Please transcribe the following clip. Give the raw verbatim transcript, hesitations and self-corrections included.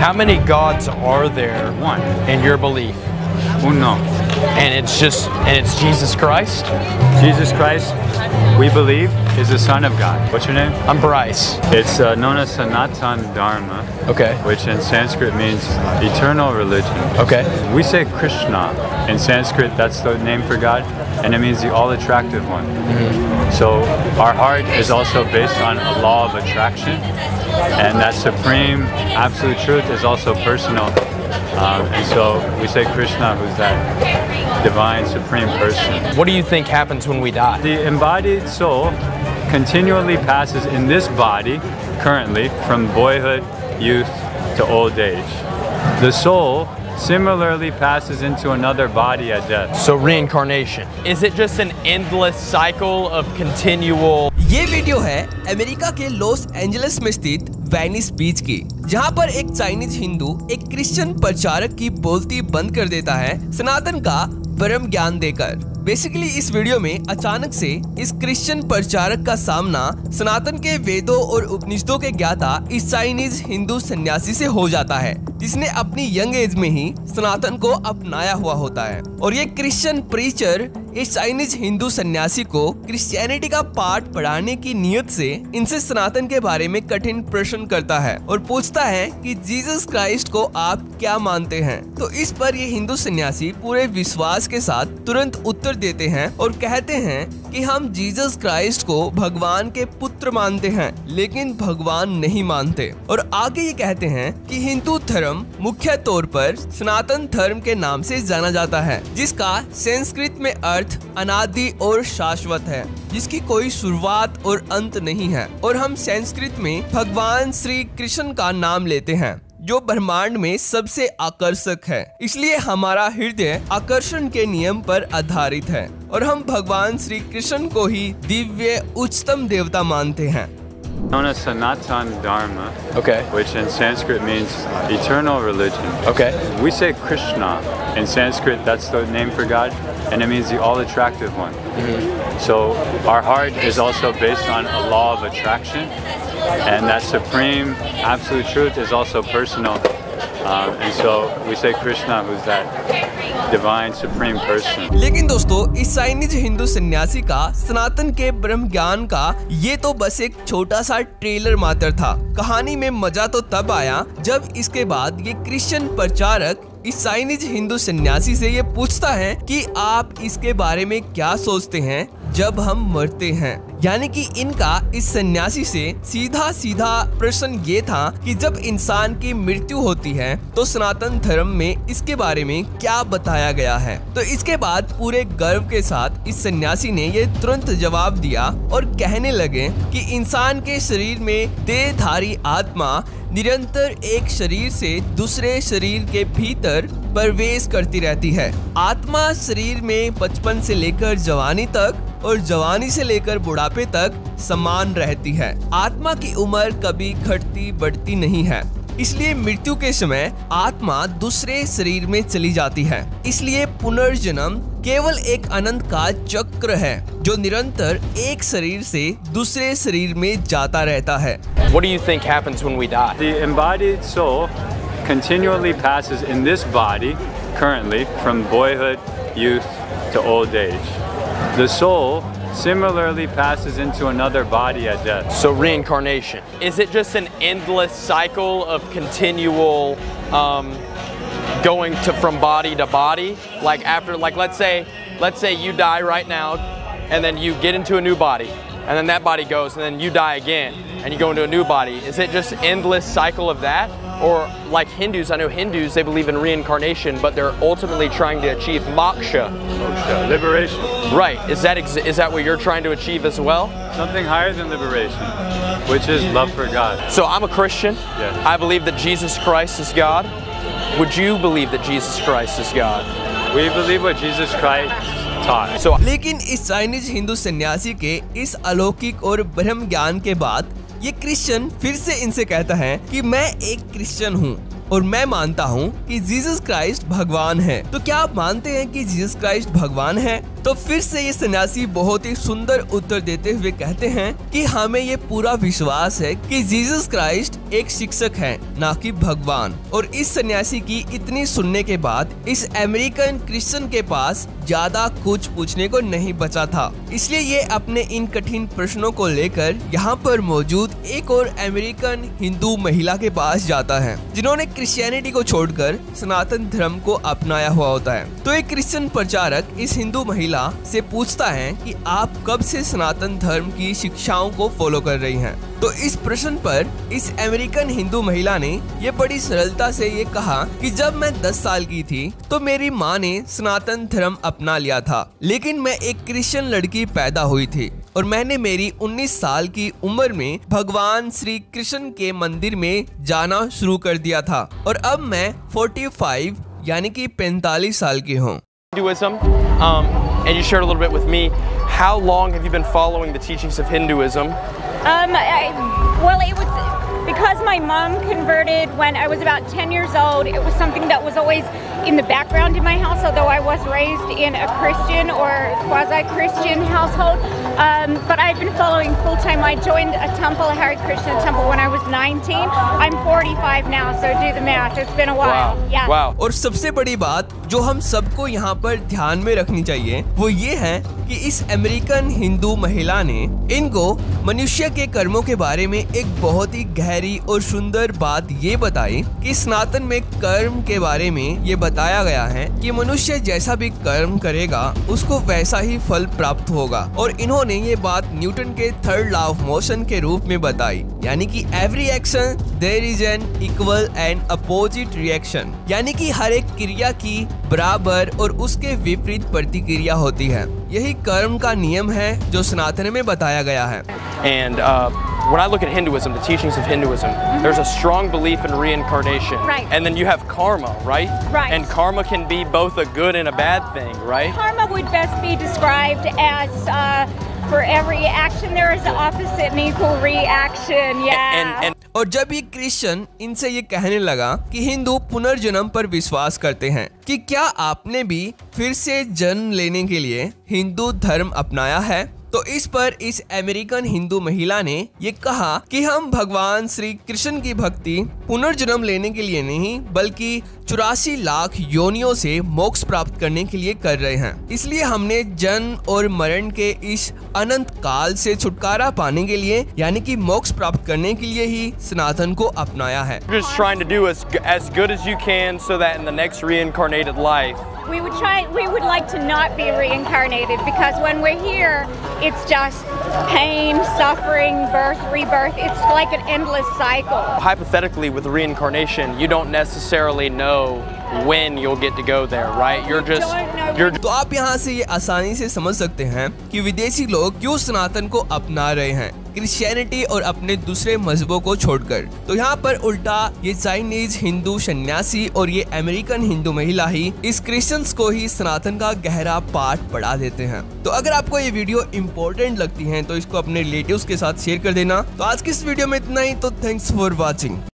How many gods are there One. in your belief? Uno. And it's just, and it's Jesus Christ? Jesus Christ, we believe, is the Son of God. What's your name? I'm Bryce. It's uh, known as Sanatan Dharma, Okay. which in Sanskrit means eternal religion. Okay. We say Krishna. In Sanskrit, that's the name for God, and it means the all-attractive one. Mm-hmm. So our heart is also based on a law of attraction, and that supreme absolute truth is also personal. Um, and so we say Krishna, who's that divine supreme person. What do you think happens when we die? The embodied soul continually passes in this body currently from boyhood, youth to old age. The soul similarly passes into another body at death. So reincarnation. Is it just an endless cycle of continual? ये video है America के Los Angeles स्थित Venice बीच की, जहां पर एक Chinese Hindu एक Christian प्रचारक की बोलती बंद कर देता है सनातन का ब्रह्म ज्ञान देकर। बेसिकली इस वीडियो में अचानक से इस क्रिश्चियन प्रचारक का सामना सनातन के वेदों और उपनिषदों के ज्ञाता इस चाइनीज हिंदू सन्यासी से हो जाता है, जिसने अपनी यंग एज में ही सनातन को अपनाया हुआ होता है। और ये क्रिश्चियन प्रीचर इस चाइनीज हिंदू सन्यासी को क्रिश्चियनिटी का पाठ पढ़ाने की नियत से इनसे सनातन के बारे में कठिन प्रश्न करता है और पूछता है कि जीसस क्राइस्ट को आप क्या मानते हैं। तो इस पर ये हिंदू सन्यासी पूरे विश्वास के साथ तुरंत उत्तर देते हैं और कहते हैं कि हम जीसस क्राइस्ट को भगवान के पुत्र मानते हैं, लेकिन भगवान नहीं मानते। और आगे ये कहते हैं कि हिंदू धर्म मुख्य तौर पर सनातन धर्म के नाम से जाना जाता है, जिसका संस्कृत में अर्थ अनादि और शाश्वत है, जिसकी कोई शुरुआत और अंत नहीं है। और हम संस्कृत में भगवान श्री कृष्ण का नाम लेते हैं, जो ब्रह्मांड में सबसे आकर्षक है। इसलिए हमारा हृदय आकर्षण के नियम पर आधारित है और हम भगवान श्री कृष्ण को ही दिव्य उच्चतम देवता मानते हैं। Known as Sanatan Dharma, Okay. which in Sanskrit means eternal religion. Okay. We say Krishna. In Sanskrit, that's the name for God, and it means the all-attractive one. Mm-hmm. So our heart is also based on a law of attraction, and that supreme absolute truth is also personal. Um, and so we say Krishna, who's that divine supreme person. लेकिन दोस्तों, इस Chinese Hindu सन्यासी का सनातन के ब्रह्म ज्ञान का ये तो बस एक छोटा सा ट्रेलर मात्र था। कहानी में मजा तो तब आया जब इसके बाद ये क्रिश्चियन प्रचारक इस चाइनीज हिंदू सन्यासी से ये पूछता है कि आप इसके बारे में क्या सोचते हैं जब हम मरते हैं। यानी कि इनका इस सन्यासी से सीधा सीधा प्रश्न ये था कि जब इंसान की मृत्यु होती है तो सनातन धर्म में इसके बारे में क्या बताया गया है। तो इसके बाद पूरे गर्व के साथ इस सन्यासी ने ये तुरंत जवाब दिया और कहने लगे कि इंसान के शरीर में देहधारी आत्मा निरंतर एक शरीर से दूसरे शरीर के भीतर प्रवेश करती रहती है। आत्मा शरीर में बचपन से लेकर जवानी तक और जवानी से लेकर बुढ़ापे तक समान रहती है। आत्मा की उम्र कभी घटती बढ़ती नहीं है, इसलिए मृत्यु के समय आत्मा दूसरे शरीर में चली जाती है। इसलिए पुनर्जन्म केवल एक अनंत का चक्र है जो निरंतर एक शरीर से दूसरे शरीर में जाता रहता है। What do you think happens when we die? The embodied soul continually passes in this body currently from boyhood, youth to old age. The soul similarly passes into another body at death. So reincarnation. Is it just an endless cycle of continual um, going to from body to body? Like after, like let's say, let's say you die right now, and then you get into a new body, and then that body goes, and then you die again, and you go into a new body. Is it just endless cycle of that? Or like Hindus, I know Hindus, they believe in reincarnation, but they're ultimately trying to achieve moksha. Moksha, liberation. Right. Is that ex is that what you're trying to achieve as well? Something higher than liberation, which is love for God. So I'm a Christian. Yes. I believe that Jesus Christ is God. Would you believe that Jesus Christ is God? We believe what Jesus Christ taught. So, लेकिन इस Chinese Hindu सन्यासी के इस अलौकिक और ब्रह्म ज्ञान के बाद ये क्रिश्चियन फिर से इनसे कहता है कि मैं एक क्रिश्चियन हूँ और मैं मानता हूँ कि जीसस क्राइस्ट भगवान है। तो क्या आप मानते हैं कि जीसस क्राइस्ट भगवान है? तो फिर से ये सन्यासी बहुत ही सुंदर उत्तर देते हुए कहते हैं कि हमें ये पूरा विश्वास है कि जीसस क्राइस्ट एक शिक्षक है, ना कि भगवान। और इस सन्यासी की इतनी सुनने के बाद इस अमेरिकन क्रिश्चियन के पास ज्यादा कुछ पूछने को नहीं बचा था, इसलिए ये अपने इन कठिन प्रश्नों को लेकर यहाँ पर मौजूद एक और अमेरिकन हिंदू महिला के पास जाता है, जिन्होंने क्रिश्चियनिटी को छोड़कर सनातन धर्म को अपनाया हुआ होता है। तो एक क्रिश्चियन प्रचारक इस हिंदू महिला से पूछता है कि आप कब से सनातन धर्म की शिक्षाओं को फॉलो कर रही हैं? तो इस प्रश्न पर इस अमेरिकन हिंदू महिला ने ये बड़ी सरलता से ये कहा कि जब मैं दस साल की थी तो मेरी माँ ने सनातन धर्म अपना लिया था, लेकिन मैं एक क्रिश्चियन लड़की पैदा हुई थी और मैंने मेरी उन्नीस साल की उम्र में भगवान श्री कृष्ण के मंदिर में जाना शुरू कर दिया था और अब मैं पैंतालीस यानी कि पैंतालीस साल की हूँ। Hinduism, um, and you shared a little bit with me. How long have you been following the teachings of Hinduism? Um, I, well, it was because my mom converted when I was about ten years old. It was something that was always in the background in my house, although I was raised in a Christian or quasi-Christian household. Um, but I've been following full time. I joined a temple, a Hare Krishna temple, when I was nineteen. I'm forty-five now, so do the math. It's been a while. Wow. Yeah. Wow. और सबसे बड़ी बात जो हम सबको यहाँ पर ध्यान में रखनी चाहिए वो ये है कि इस अमेरिकन हिंदू महिला ने इनको मनुष्य के कर्मों के बारे में एक बहुत ही गहरी और सुंदर बात ये बताई कि सनातन में कर्म के बारे में ये बताया गया है कि मनुष्य जैसा भी कर्म करेगा उसको वैसा ही फल प्राप्त होगा। और इन्होंने ये बात न्यूटन के थर्ड लॉ ऑफ मोशन के रूप में बताई, यानी कि every action there is an equal and opposite reaction, यानी कि हर एक क्रिया की बराबर और उसके विपरीत प्रतिक्रिया होती है। यही कर्म का नियम है जो सनातन में बताया गया है। And uh, when I look at Hinduism, the teachings of Hinduism, mm-hmm. there's a strong belief in reincarnation. Right. And then you have karma, right? Right. And karma can be both a good and a bad thing, right? Karma would best be described as uh, for every action there is an opposite and equal reaction. Yeah. And, and, और जब ये Christian इनसे ये कहने लगा कि हिंदू पुनर्जन्म पर विश्वास करते हैं, कि क्या आपने भी फिर से जन्म लेने के लिए हिंदू धर्म अपनाया है, तो इस पर इस अमेरिकन हिंदू महिला ने ये कहा कि हम भगवान श्री कृष्ण की भक्ति पुनर्जन्म लेने के लिए नहीं बल्कि चौरासी लाख योनियों से मोक्ष प्राप्त करने के लिए कर रहे हैं। इसलिए हमने जन्म और मरण के इस अनंत काल से छुटकारा पाने के लिए यानी कि मोक्ष प्राप्त करने के लिए ही सनातन को अपनाया है। Just trying to do as as good as you can so that in the next reincarnated life we would try we would like to not be reincarnated, because when we're here it's just pain, suffering, birth, rebirth. It's like an endless cycle. Hypothetically, with reincarnation, you don't necessarily know when you'll get to go there, right? You're just you're तो आप यहाँ से ये आसानी से समझ सकते हैं कि विदेशी लोग क्यों सनातन को अपना रहे हैं, क्रिश्चियनिटी और अपने दूसरे मजहबों को छोड़कर। तो यहाँ पर उल्टा ये चाइनीज हिंदू सन्यासी और ये अमेरिकन हिंदू महिला ही इस क्रिश्चियंस को ही सनातन का गहरा पाठ पढ़ा देते हैं। तो अगर आपको ये वीडियो इम्पोर्टेंट लगती है तो इसको अपने रिलेटिव्स के साथ शेयर कर देना। तो आज की इस वीडियो में इतना ही, तो थैंक्स फॉर वॉचिंग।